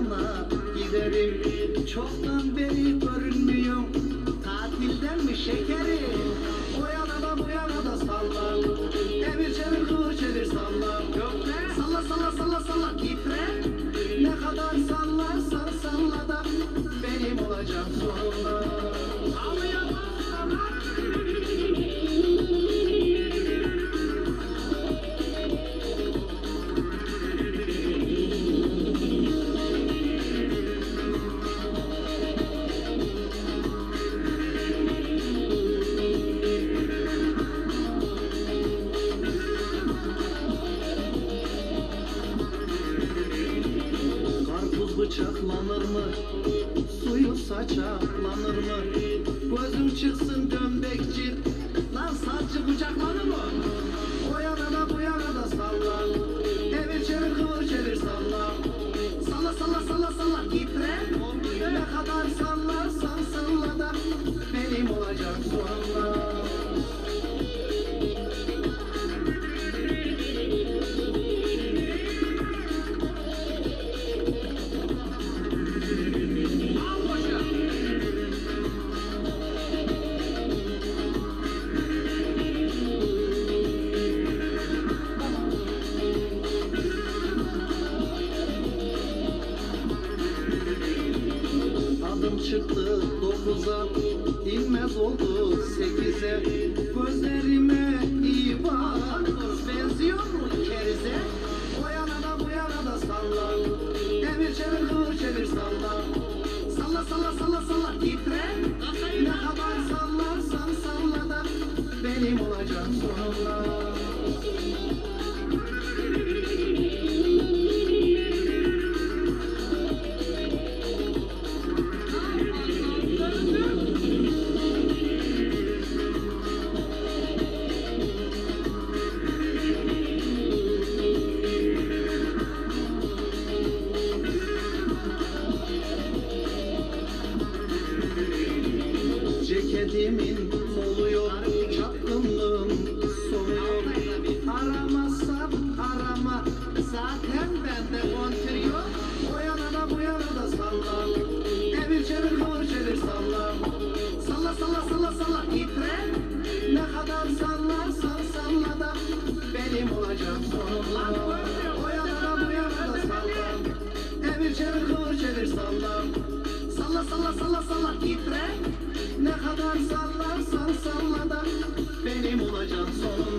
yanına giderim. Çoktan beri görünmüyor, tatilden mi şekerim? O yana da bu yana da salla, emir çevir kıvır çevir salla. Yok ne? Salla salla salla salla titre. Ne kadar sallarsan salla da benim olacak sonunda. Bıçaklanır mı? Suyu saçaklanır mı? Gözün çıksın dönbekçi. Lan saçı bıçaklanır mı? O yana da bu yana da salla. Evir çevir kıvır çevir salla. Salla salla salla salla titre. Ne kadar sallarsan salla da benim olacak sonunda. Çıktı 9'a, inmez oldu 8'e. Gözlerime iyi bak, benziyor mu kerize? O yana da bu yana da salla, emir çevir kıvır çevir salla. Salla salla salla salla titre. Ne kadar sallarsan salla da benim olacak sonunda. Ceketimin kolu yok, çapkınlığım sonu yok. Aramazsan arama, zaten bende kontür yok. O yana da bu yana da salla, evir çevir kıvır çevir salla. Salla salla salla salla titre. Ne kadar sallarsan salla da benim olacak sonunda. O yana da bu yana da salla, evir çevir kıvır çevir salla. Salla salla salla salla titre. Ne kadar sallarsan salla da benim olacak sonunda.